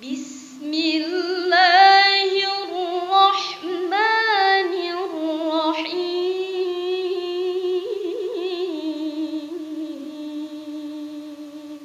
بسم الله الرحمن الرحيم.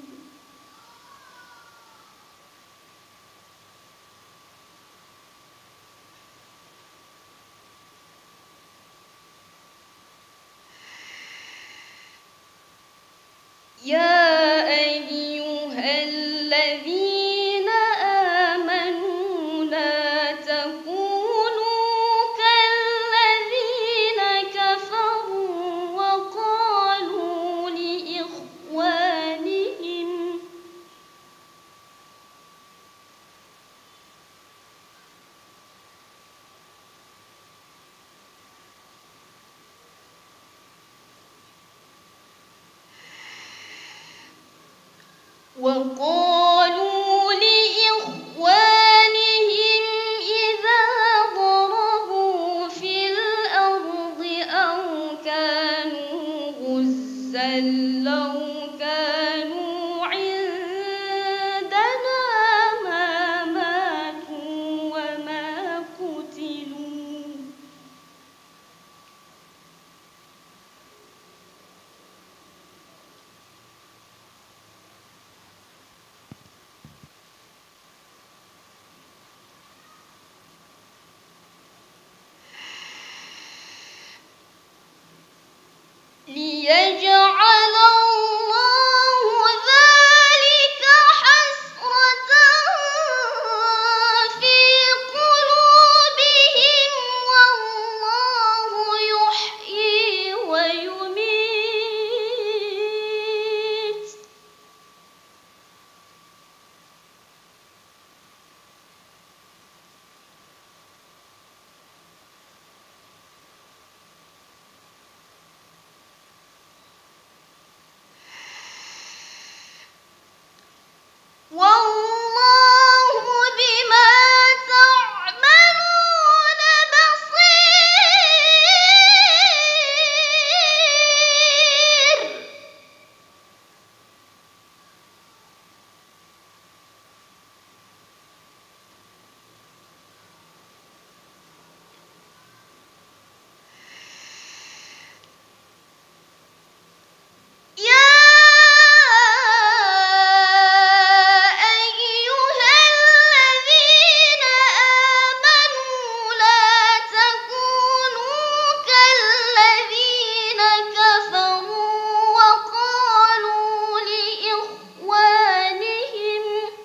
يا أيها الذين آمنوا لا تكونوا كالذين كفروا وقالوا لإخوانهم إذا ضربوا في الأرض أو كانوا غزا لو كانوا عندنا ما ماتوا وما قتلوا ليجعل الله ذلك حسرة في قلوبهم والله يحيي ويميت والله بما تعملون بصير. يا أيها الذين آمنوا لا تكونوا كالذين كفروا وقالوا لإخوانهم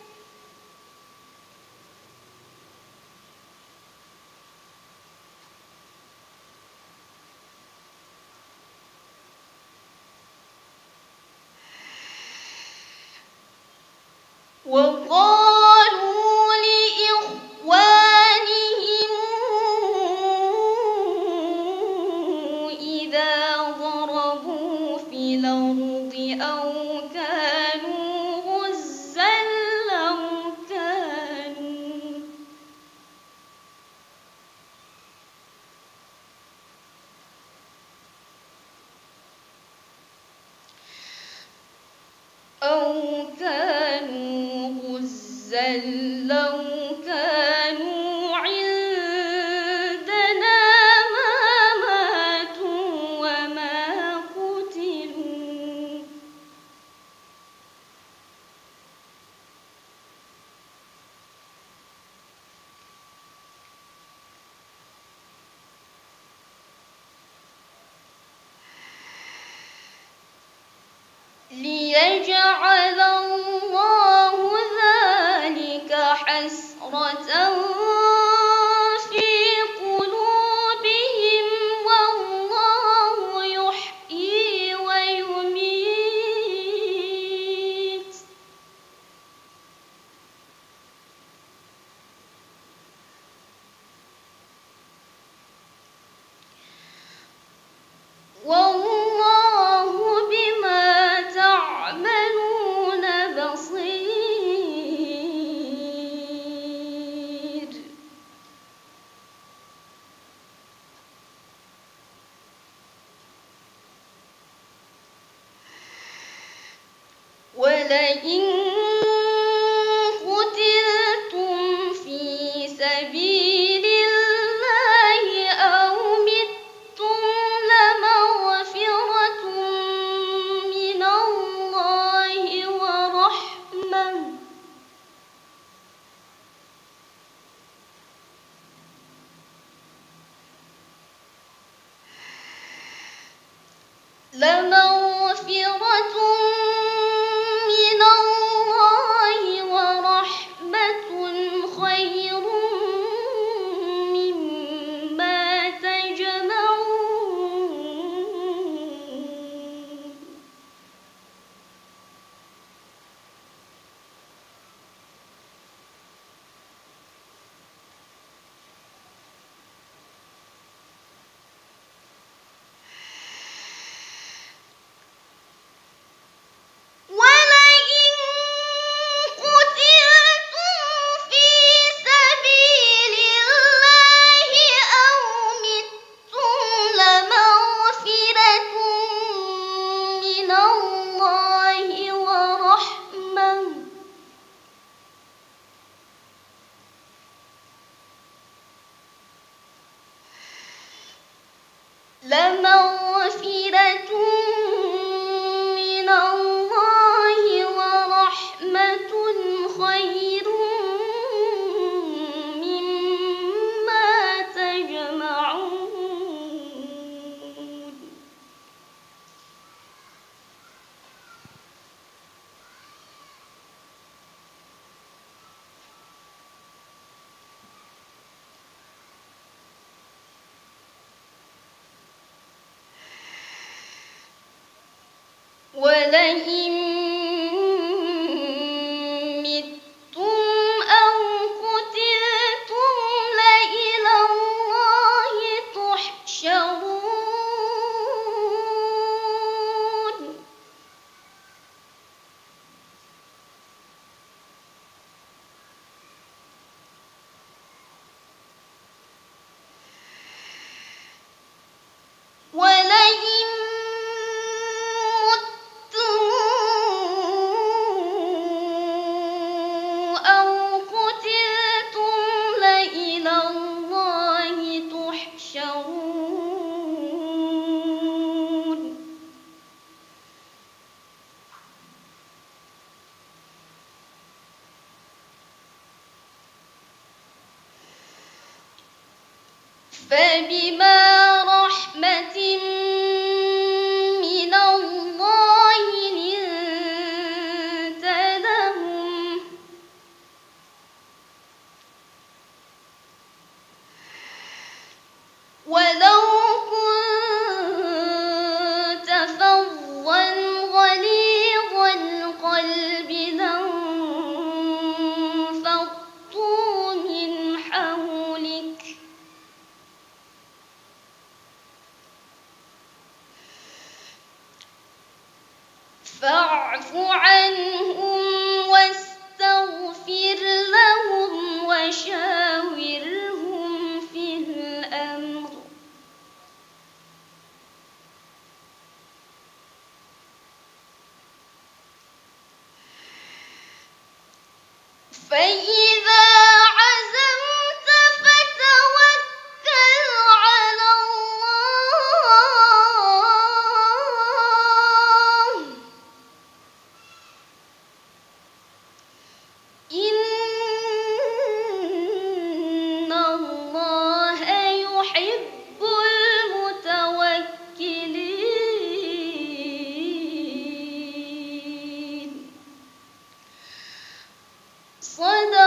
إذا ضربوا في الأرض أو كانوا غزا لو كانوا عندنا ما ماتوا وما قتلوا ليجعل الله ذلك حسرة في قلوبهم والله يحيي ويميت والله بما تعملون بصير. ولئن قتلتم لمغفرة من الله ورحمة خير مما تجمعون ولئن قتلتم في سبيل الله أو متم لمغفرة من الله ورحمة من الله ورحمة خير مما تجمعون ولئن متم أو قتلتم لإلى الله تحشرون ولئن أو قتلتم لإلى الله تحشرون فبما رحمة من الله لنت لهم ولو كنت فظا غليظ القلب لانفضوا من حولك فاعف عنهم واستغفر لهم وشاورهم في الأمر فإذا عزمت فتوكل على الله إن الله يحب المتوكلين. صدق